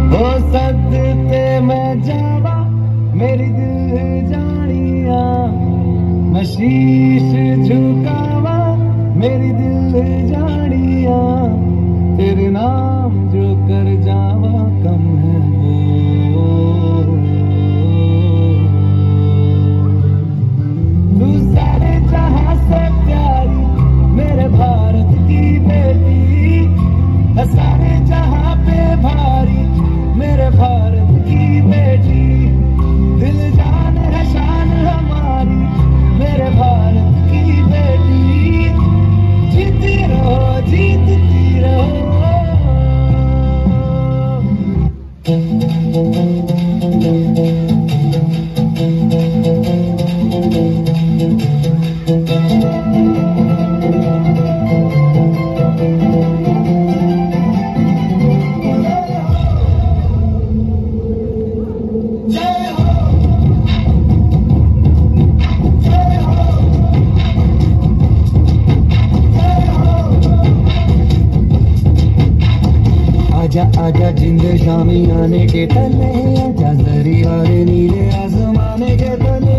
ओ सदते मैं जावा मेरी दिल जानिया, मैं शीश झुकावा मेरी दिल जानिया, तेरे नाम जो कर जावा कम है वो। तू सारे जहां से प्यारी मेरे भारत की बेटी है, सारे जहां पे भारी मेरे भारत की बेटी, दिल जान है शान हमारी मेरे भारत की बेटी, जीती रहो जीतती रहो। आजा आजा जिंद शामी आने के तले, आजा जरी वाले नीले आसमाने के तले,